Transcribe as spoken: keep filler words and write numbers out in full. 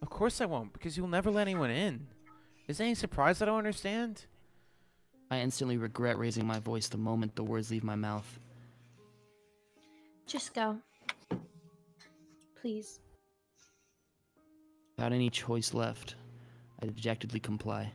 Of course I won't, because you'll never let anyone in. Is there any surprise I don't understand? I instantly regret raising my voice the moment the words leave my mouth. Just go. Please. Without any choice left, I dejectedly comply.